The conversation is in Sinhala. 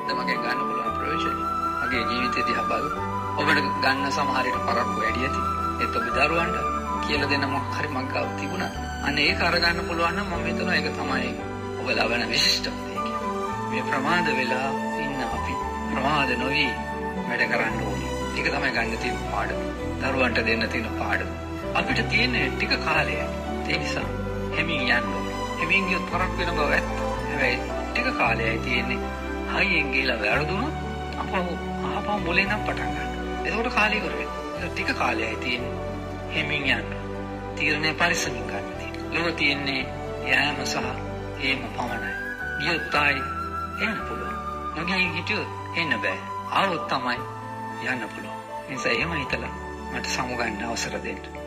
මගේ ගන්න පුළුවන් ප්‍රයෝජන. මගේ ජීවිතය දිහා බලලා ඔබට ගන්න සමහර විට පරක්කු වැඩි ඇති. ඒත් ඔබ දරුවන්ට කියලා දෙන්න මොකක් හරි මං ගාව තිබුණා. අනේ ඒක අරගන්න පුළුවන් නම් මම හිතනවා ඒක තමයි ඔබ ලබන විශිෂ්ටත්වය කියන්නේ. මේ ප්‍රමාද වෙලා ඉන්න අපි ප්‍රමාද නොවි වැඩ කරන්න ඕනේ. ඒක තමයි ගන්න තියෙන පාඩම. දරුවන්ට දෙන්න තියෙන පාඩම. අපිට තියෙන ටික කාලයයි. ඒ නිසා හැමින් යන්න ඕනේ. හැමින් ගියොත් පරක් වෙන බව ඇත්ත. හැබැයි ටික කාලයයි තියෙන්නේ. හයියෙන් ගිහලා වැරදුනොත් ආපහු මුලින්ම පටන් ගන්න. එතකොට කාලය ඉවර වෙනවා. ටික කාලයයි තියෙන්නේ. හැමින් යන්න. තීරණය පරිස්සමින් ගන්න තියෙනවා. ලෝක තියෙන්නේ යෑම සහ ඒම පමණයි. ගියොත් ආයි එන්න පුළුවන්. නොගිහින් හිටියොත් එන්න බෑ. ආවොත් තමයි යන්න පුළුවන්. ඒ නිසා එහෙම හිතලා මට සමු ගන්න අවසර දෙන්න.